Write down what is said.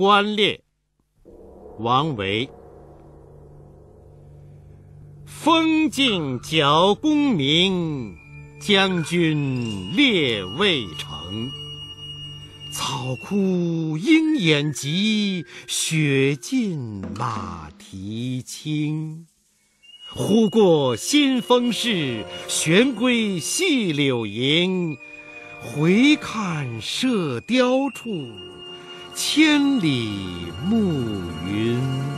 观猎，王维。风劲角功名，将军猎未成。草枯鹰眼疾，雪尽马蹄轻。忽过新丰市，旋归细柳营。回看射雕处，千里暮云。